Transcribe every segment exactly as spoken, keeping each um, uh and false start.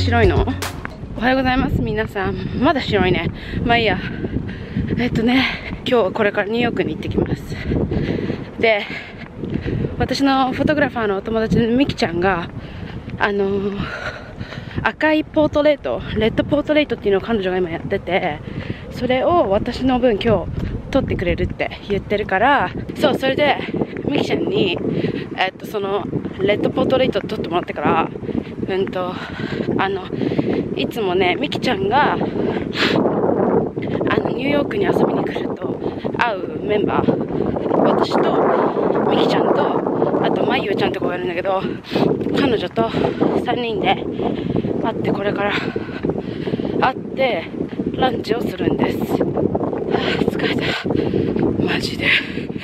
白いの？おはようございます皆さん。まだ白いね。まあいいや。えっとね今日はこれからニューヨークに行ってきます。で私のフォトグラファーのお友達のミキちゃんがあのー、赤いポートレート、レッドポートレートっていうのを彼女が今やってて、それを私の分今日撮ってくれるって言ってるから、そう、それでミキちゃんに、えっと、そのレッドポートレート撮ってもらってから、うんとあのいつもねミキちゃんがあのニューヨークに遊びに来ると会うメンバー、私とミキちゃんとあとマユちゃんとかがいるんだけど、彼女とさんにんで会って、これから会ってランチをするんです。はあ、疲れたマジで。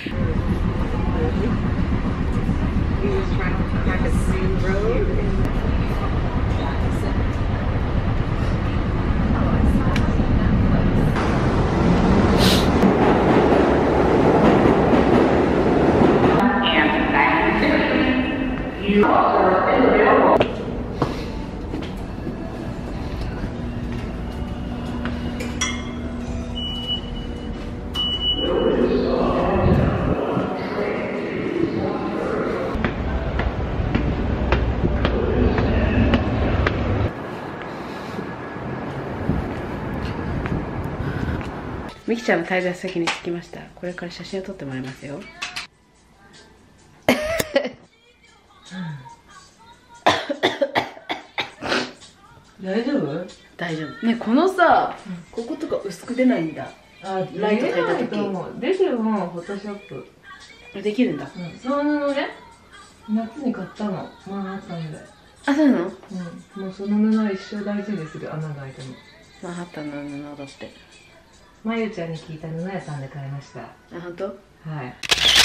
ミキちゃんの滞在先に着きました。これから写真を撮ってもらいますよ。 大丈夫？ 大丈夫。ね、このさ、うん、こことか薄く出ないんだ。 あ、 ライト変えた時。 出てもフォトショップできるんだ。 うん、そのね、夏に買ったの。マンハッタンで。 あ、そうなの？ うん。もうその布一生大事にする、穴が開いても。 マンハッタンの布だって。 まゆちゃんに聞いた布屋さんで買いました。あ、 本当？ はい。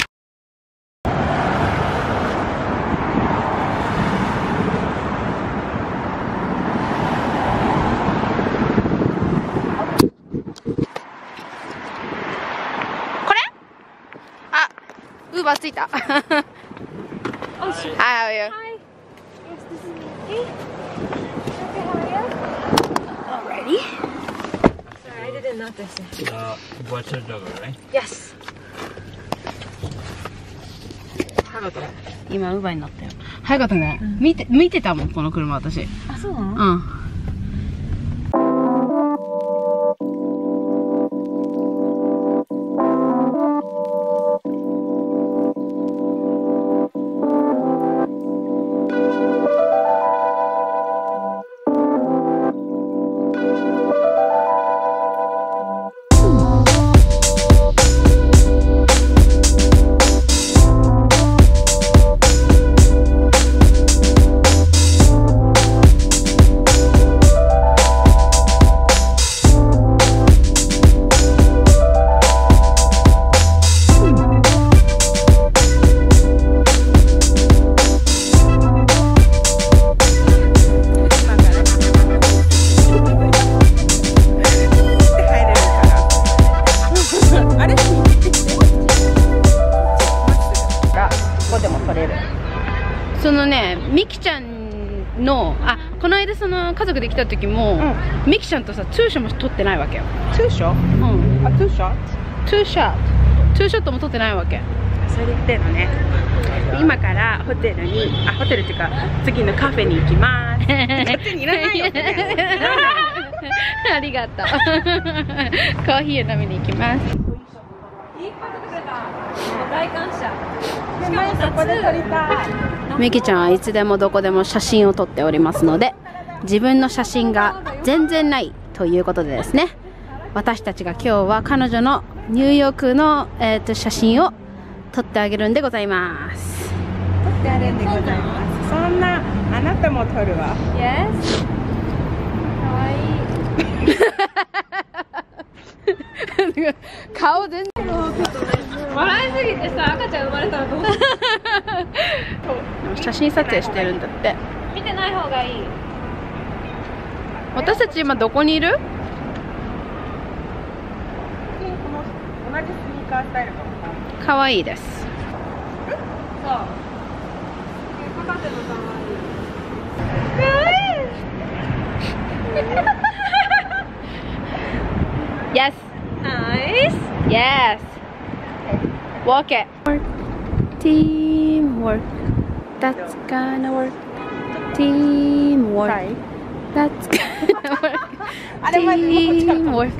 これ？あ、ウーバーついた。はい。Hi. Yes, this is Nikki. Okay, how are you? Alrighty. I didn't notice it. Uh, water dog, right? Yes. 早かったね。今ウーバーになったよ。早かったね。うん、見て見てたもんこの車私。 あ、そうなの？ うん。そのね、ミキちゃんの、あ、この間その家族で来た時も、うん、ミキちゃんとさ、ツーショットも撮ってないわけよ。 ツーショット？うん。あ、ツーショット？ ツーショット。ツーショットも撮ってないわけ。それで言ってんのね。今からホテルに、あ、ホテルっていうか、次のカフェに行きます。こっちにいらないよ。ありがとう。コーヒーを飲みに行きます。いっぱい撮ってくれた。大感謝。しかもそこで撮りたい。ミキちゃんはいつでもどこでも写真を撮っておりますので、自分の写真が全然ないということでですね、私たちが今日は彼女のニューヨークの、えー、と写真を撮ってあげるんでございます。 撮ってあげるんでございます。そんなあなたも撮るわ。 Yes。かわいい。 顔全然笑いすぎてさ、赤ちゃん生まれたらどうする？ 写真撮影してるんだって。 見てない方がいい。 私たち今どこにいる？ 同じスニーカースタイルかも。 かわいいです。 そう。博士のかわいい。 Yes. Nice. Yes. Walk it. Teamwork. That's gonna work. Teamwork. That's gonna work. Teamwork.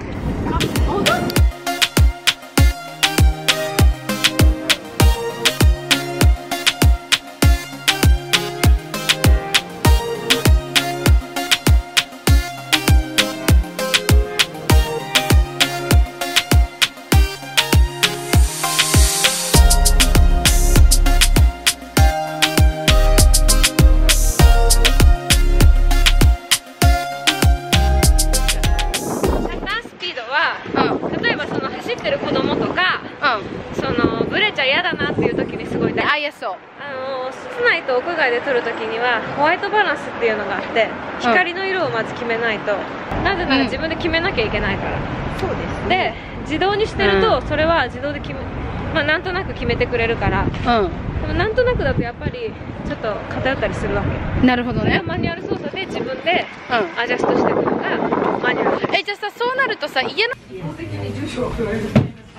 例えばその走ってる子供とか、うん、そのブレちゃ嫌だなっていう時にすごい大事。あ、いや、そう。あの室内と屋外で撮る時にはホワイトバランスっていうのがあって、光の色をまず決めないと、うん、なぜなら自分で決めなきゃいけないから。そうですね。で、自動にしてると、それは自動で決め、まあなんとなく決めてくれるから。うん。でもなんとなくだとやっぱりちょっと偏ったりするわけ。なるほどね。それはマニュアル操作で自分でアジャストしていくのがマニュアル。え、じゃあさ、そうなるとさ、家の基本的に住所を送られる。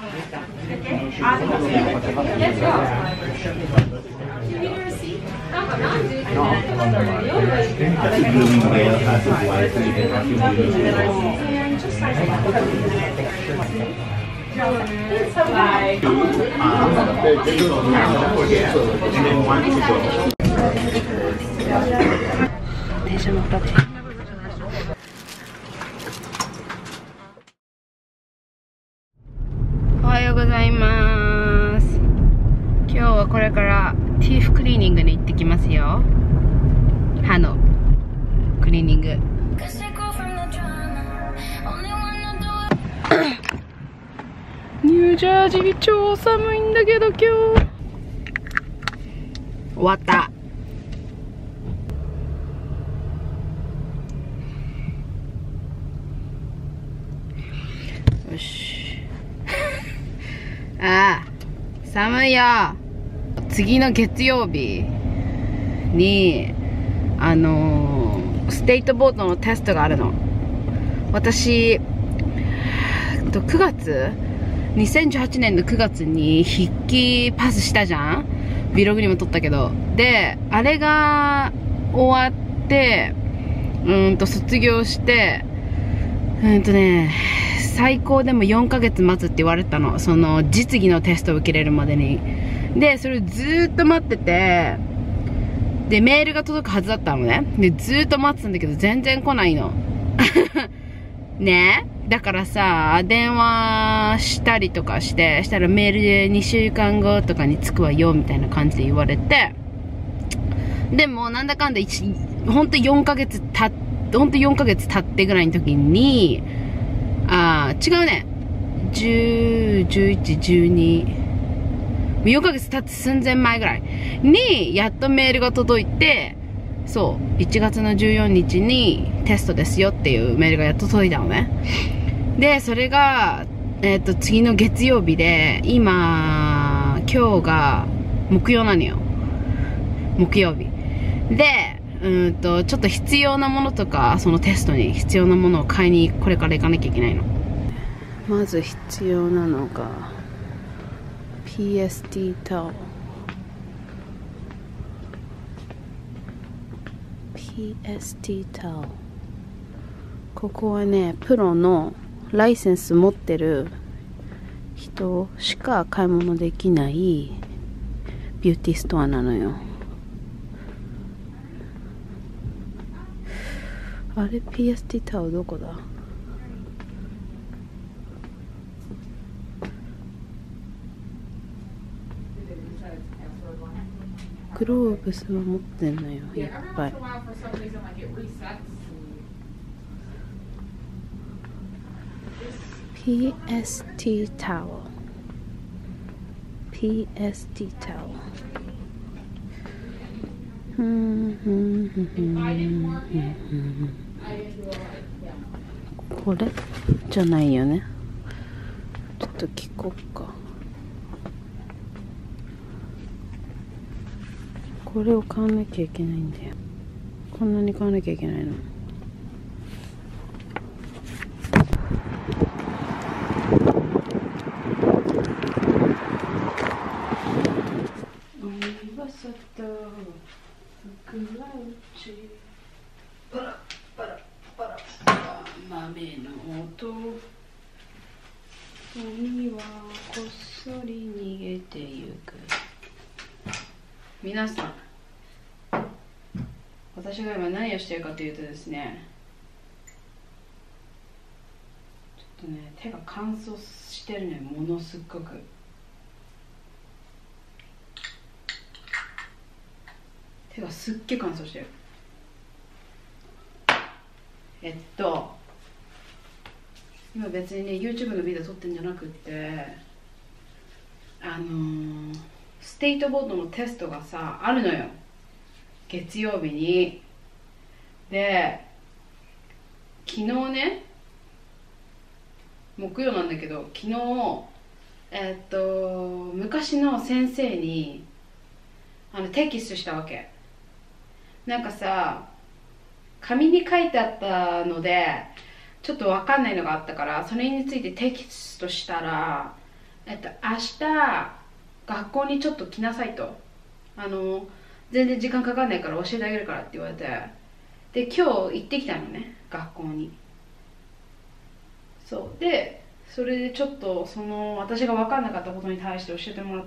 電車乗ったって。おはようございます。今日はこれからティーフクリーニングに行ってきますよ。歯のクリーニング。ニュージャージー超寒いんだけど今日。終わった。よし。ああ、寒いよ。次の月曜日にあのー、ステイトボートのテストがあるの。私くがつにせんじゅうはちねんのくがつに筆記パスしたじゃん。Vlogにも撮ったけど。で、あれが終わってうーんと卒業してうーんとね最高でもよんかげつ待つって言われたの。その実技のテストを受けれるまでに。で、それをずーっと待ってて、で、メールが届くはずだったのね。で、ずーっと待ってたんだけど全然来ないの。ね、だからさ、電話したりとかして、したらメールでにしゅうかんごとかに着くわよみたいな感じで言われて、でもなんだかんだほんとよんかげつたっほんとよんかげつ経ってぐらいの時に、あー、違うね。じゅう、じゅういち、じゅうに、よんかげつ経って寸前前ぐらいに、やっとメールが届いて、そう、いちがつのじゅうよっかにテストですよっていうメールがやっと届いたのね。で、それが、えっと、次の月曜日で、今、今日が木曜なのよ。木曜日。で、うんと、ちょっと必要なものとか、そのテストに必要なものを買いにこれから行かなきゃいけないの。まず必要なのが、ピーエスティー タオル。ピーエスティー タオル。ここはね、プロのライセンス持ってる人しか買い物できないビューティーストアなのよ。あれ ピーエスティー タオルどこだ？グローブスは持ってんのよ、いっぱい。ピーエスティー タオル ピーエスティー タオルふんふんふんふんふん。これじゃないよね。ちょっと聞こっか。これを買わなきゃいけないんだよ。こんなに買わなきゃいけないの。 ちパラパラパラパラ豆の音鬼はこっそり逃げてゆく。皆さん、私が今何をしているかというとですね、ちょっとね、手が乾燥してるね、ものすっごく。手がすっげえ乾燥してる。えっと今別にね YouTube のビデオ撮ってんじゃなくってあのー、ステートボードのテストがさあるのよ、月曜日に。で昨日ね、木曜なんだけど、昨日えっと昔の先生にあのテキストしたわけ。なんかさ、紙に書いてあったのでちょっと分かんないのがあったから、それについてテキストしたら、えっと明日学校にちょっと来なさいと、あの全然時間かかんないから教えてあげるからって言われて、で今日行ってきたのね、学校に。そうで、それでちょっとその私が分かんなかったことに対して教えてもらって、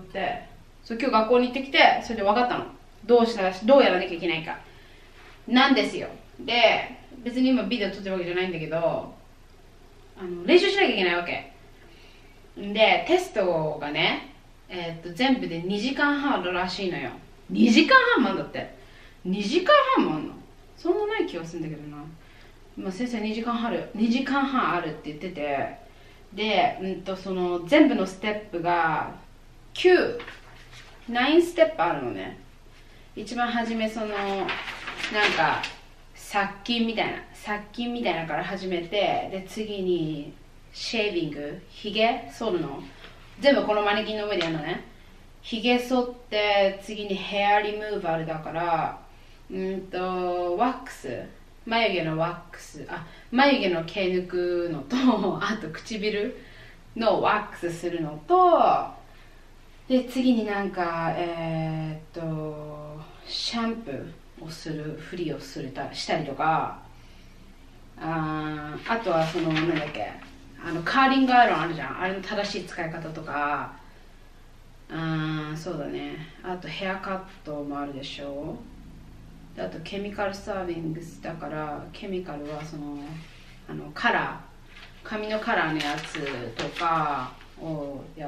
そう今日学校に行ってきて、それで分かったの、どうしたらどうやらなきゃいけないかなんですよ。で別に今ビデオ撮ってるわけじゃないんだけど、あの練習しなきゃいけないわけで、テストがね、えー、っと全部でにじかんはんあるらしいのよ。にじかんはんもあんだって。にじかんはんもあんの、そんなない気がするんだけどな。まあ、先生にじかんはんあるにじかんはんあるって言ってて、で、うんとその全部のステップがきゅう、きゅうステップあるのね。一番初めそのなんか殺菌みたいな殺菌みたいなから始めて、で次にシェービング、ひげ剃るの、全部このマネキンの上でやるのね。ひげ剃って、次にヘアリムーバルだからうんとワックス、眉毛のワックス、あ眉毛の毛抜くのと、あと唇のワックスするのと、で次になんかえー、っとシャンプーをするふりをするたしたりとか、ああとはそのなんだっけ、あのカーリングアイロンあるじゃん、あれの正しい使い方とか、あそうだね、あとヘアカットもあるでしょ。あとケミカルサービングスだから、ケミカルはそのあのカラー、髪のカラーのやつとかをやって、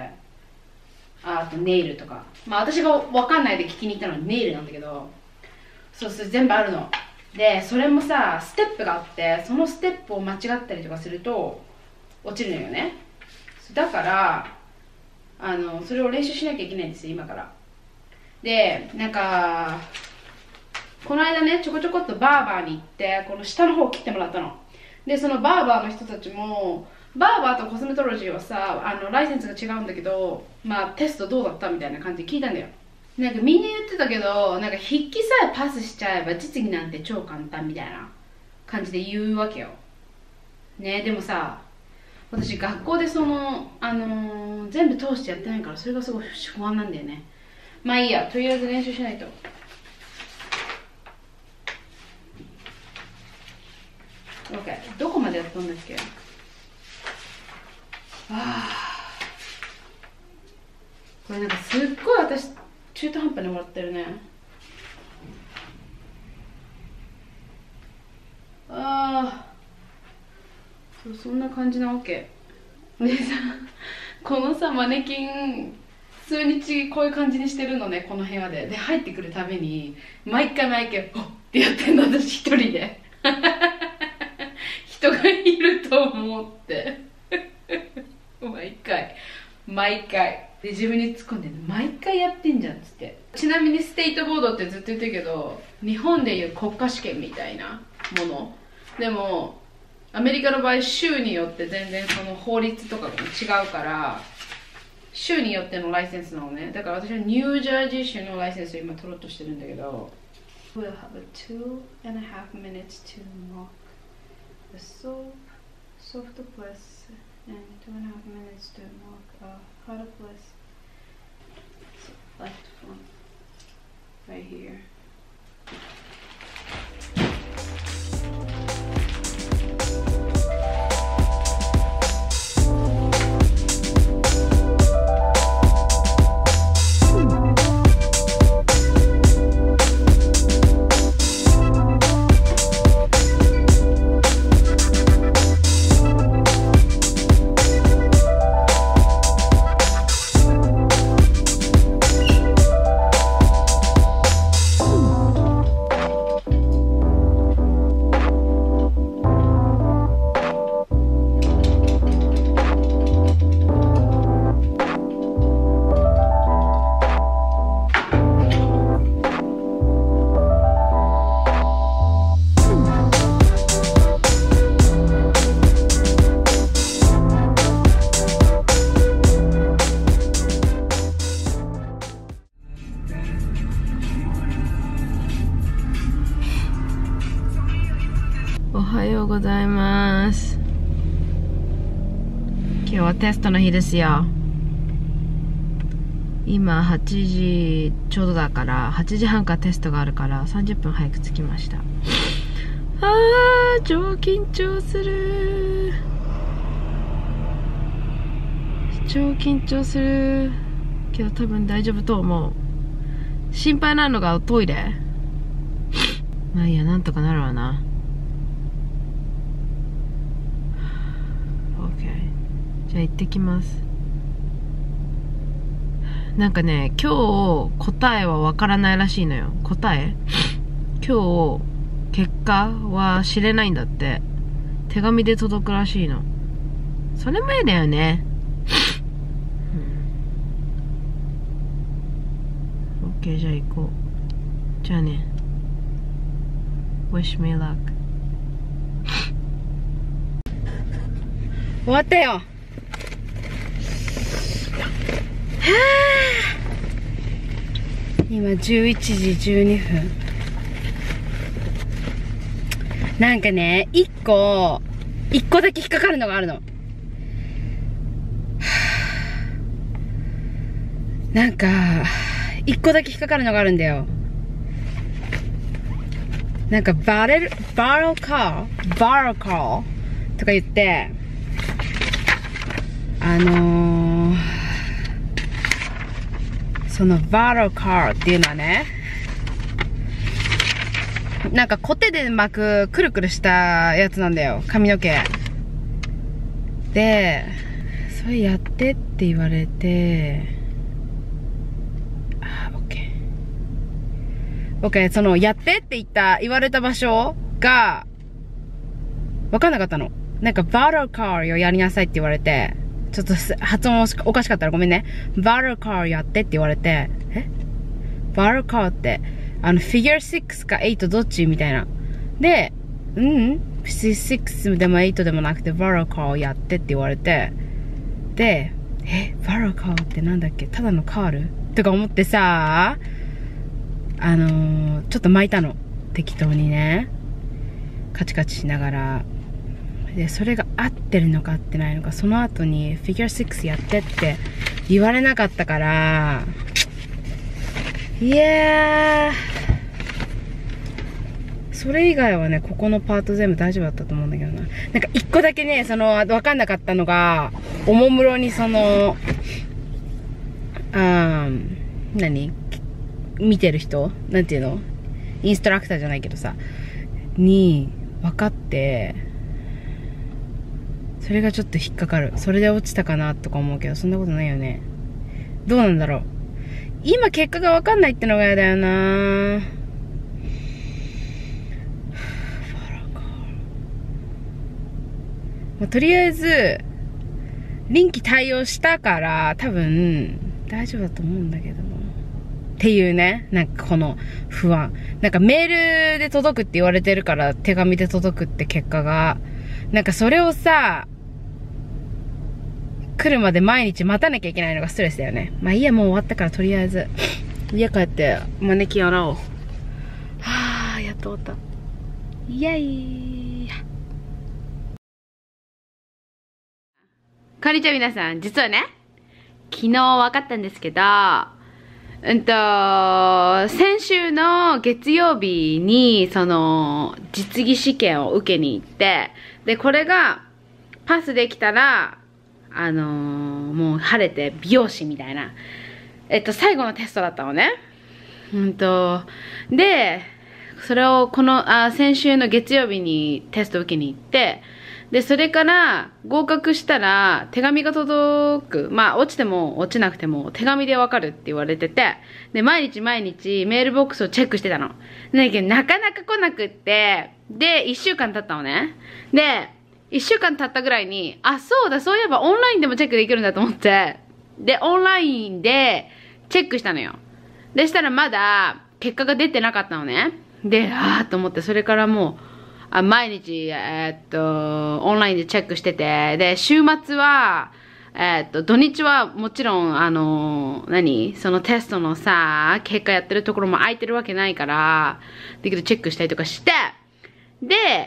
あとネイルとか、まあ私が分かんないで聞きに行ったのはネイルなんだけど、そうそう全部あるので、それもさステップがあって、そのステップを間違ったりとかすると落ちるのよね。だからあのそれを練習しなきゃいけないんですよ今から。でなんかこの間ね、ちょこちょこっとバーバーに行って、この下の方を切ってもらったの。でそのバーバーの人たちも、バーバーとコスメトロジーはさ、あのライセンスが違うんだけど、まあテストどうだったみたいな感じで聞いたんだよ。なんかみんな言ってたけど、なんか筆記さえパスしちゃえば実技なんて超簡単みたいな感じで言うわけよ。ね、でもさ、私学校でその、あのー、全部通してやってないから、それがすごい不安なんだよね。まあいいや、とりあえず練習しないと。OK、どこまでやったんだっけ。あこれなんかすっごい私中途半端にもらってるね。ああそう、そんな感じなわけでさ、このさマネキン数日こういう感じにしてるのね、この部屋で。で入ってくるたびに毎回毎回「ほっ!」ってやってんの、私一人で人がいると思って毎回毎回で自分に突っ込んでる、毎回やってんじゃんっつって。ちなみにステートボードってずっと言ってるけど、日本でいう国家試験みたいなものでも、アメリカの場合州によって全然その法律とかが違うから、州によってのライセンスなのね。だから私はニュージャージー州のライセンスを今取ろうとしてるんだけど、 We'll have a two and a half minutes to mock the soap, soft plus, and two and a half minutes to mock a hard plus. So left one right here. 日はテストの日ですよ。今はちじちょうどだから、はちじはんからテストがあるからさんじゅっぷん早く着きました。あー、超緊張する。超緊張するけど多分大丈夫と思う。心配なのがトイレ。まあいいや、なんとかなるわな。 OK、 じゃあ行ってきます。なんかね、今日答えはわからないらしいのよ。答え今日結果は知れないんだって。手紙で届くらしいの。それ前だよね。うん、OK、 じゃあ行こう。じゃあね。Wish me luck。 終わったよ。今じゅういちじじゅうにふん。なんかね、一個一個だけ引っかかるのがあるの。なんか一個だけ引っかかるのがあるんだよ。なんかバレルバロカーバロカーとか言って、あのー、そのバロカーっていうのはね、なんかコテで巻くくるくるしたやつなんだよ、髪の毛で。それやってって言われて、あ、オッケーオッケー。そのやってって言った言われた場所が分かんなかったの。なんかバロカーをやりなさいって言われて、ちょっと発音おかしかったらごめんね。バロカーやってって言われて、えバロカーって、あの、フィギュアシックスかエイトどっちみたいな。で、うん、シックスでもエイトでもなくて、バロカーをやってって言われて、で、え、バロカーってなんだっけ、ただのカールとか思ってさ、あのー、ちょっと巻いたの。適当にね。カチカチしながら。で、それが合ってるのか合ってないのか、その後にフィギュアシックスやってって言われなかったから、いやー、それ以外はね、ここのパート全部大丈夫だったと思うんだけどな。なんか一個だけね、その、わかんなかったのが、おもむろにその、あー、何見てる人なんていうのインストラクターじゃないけどさ、に、分かって、それがちょっと引っかかる。それで落ちたかなとか思うけど、そんなことないよね。どうなんだろう。今結果が分かんないってのが嫌だよな。まあ、とりあえず臨機対応したから多分大丈夫だと思うんだけどっていうね。なんかこの不安。なんかメールで届くって言われてるから手紙で届くって結果が。なんかそれをさ、来るまで毎日待たなきゃいけないのがストレスだよね。まあいいや、もう終わったからとりあえず家帰ってマネキン洗おう。はぁ、やっと終わった。イエイ。こんにちは皆さん。実はね、昨日分かったんですけど、うんと、先週の月曜日に、その、実技試験を受けに行って、で、これが、パスできたら、あのー、もう晴れて美容師みたいな、えっと、最後のテストだったのね。うんと、で、それをこの、あ、先週の月曜日にテスト受けに行って、で、それから合格したら手紙が届く。まあ、落ちても落ちなくても手紙でわかるって言われてて、で、毎日毎日メールボックスをチェックしてたの。だけど、なかなか来なくって、で、一週間経ったのね。で、一週間経ったぐらいに、あ、そうだ、そういえばオンラインでもチェックできるんだと思って、で、オンラインでチェックしたのよ。で、したらまだ結果が出てなかったのね。で、あーと思って、それからもう、あ毎日、えー、っと、オンラインでチェックしてて、で、週末は、えー、っと、土日はもちろん、あの、何そのテストのさ、結果やってるところも空いてるわけないから、だけどチェックしたりとかして、で、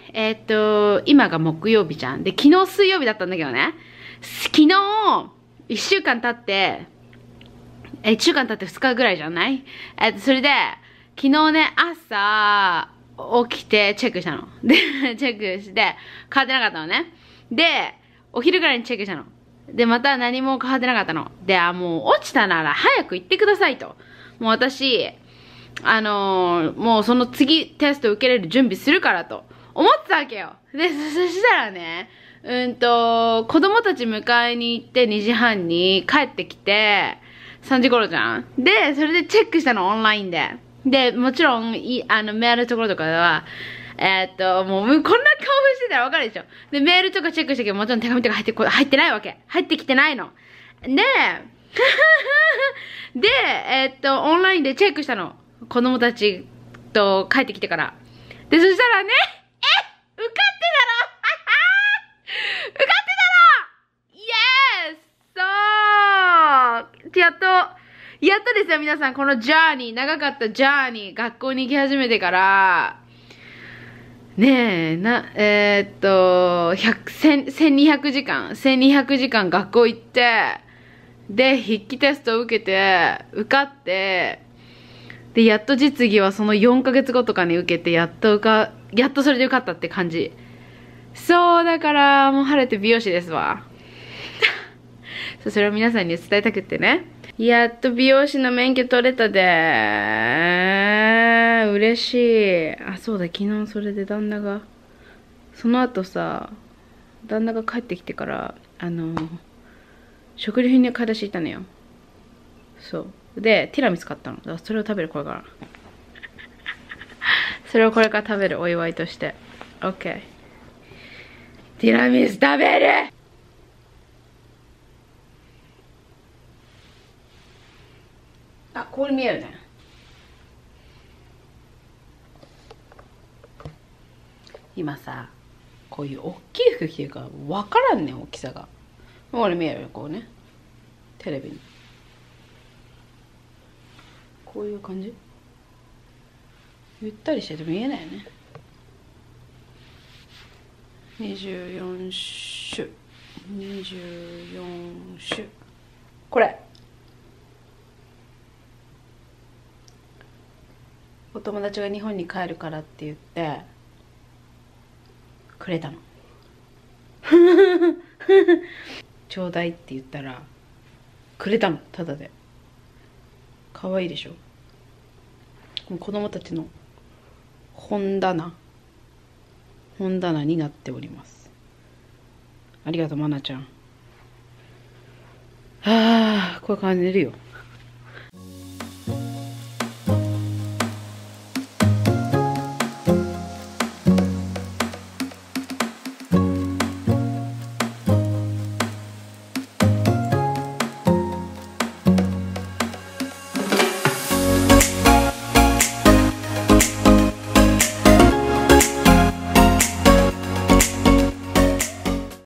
えーっと、今が木曜日じゃん。で、昨日水曜日だったんだけどね。昨日、一週間経って、え、一週間経って二日ぐらいじゃないえっと、それで、昨日ね、朝、起きてチェックしたの。で、チェックして、変わってなかったのね。で、お昼ぐらいにチェックしたの。で、また何も変わってなかったの。で、あ、もう落ちたなら早く行ってくださいと。もう私、あのー、もうその次テスト受けれる準備するからと思ってたわけよ。で、そしたらね、うんと、子供たち迎えに行ってにじはんに帰ってきて、さんじ頃じゃん。で、それでチェックしたの、オンラインで。で、もちろん、いあの、メールのところとかでは、えー、っと、もう、こんな顔してたらわかるでしょ。で、メールとかチェックしたけど、もちろん手紙とか入って、入ってないわけ。入ってきてないの。で、で、えー、っと、オンラインでチェックしたの。子供たちと帰ってきてから。で、そしたらね、え受かってたの受かってたのイエスそうやっと、やっとですよ、皆さん。このジャーニー、長かったジャーニー、学校に行き始めてから、ねえ、な、えー、っと、せんにひゃくじかん、せんにひゃくじかん学校行って、で、筆記テストを受けて、受かって、で、やっと実技はそのよんかげつごとかに受けて、やっと受か、やっとそれで受かったって感じ。そう、だから、もう晴れて美容師ですわ。そう、それを皆さんに伝えたくってね。やっと美容師の免許取れたでー。嬉しい。あ、そうだ、昨日それで旦那が、その後さ、旦那が帰ってきてから、あの、食料品に買い出し行ったのよ。そう。で、ティラミス買ったの。だからそれを食べる、これから。それをこれから食べる、お祝いとして。オッケー。ティラミス食べる！あ、これ見えるね。今さ、こういう大きい服着てるから分からんねん、大きさが。これ見えるよ、こうね。テレビに。こういう感じ？ゆったりしてて見えないよね。にじゅうよん種。にじゅうよん種。これ。お友達が日本に帰るからって言ってくれたの。ちょうだいって言ったらくれたの、ただで。かわいいでしょ。子供たちの本棚本棚になっております。ありがとう、まなちゃん。ああ、こういう感じで寝るよ。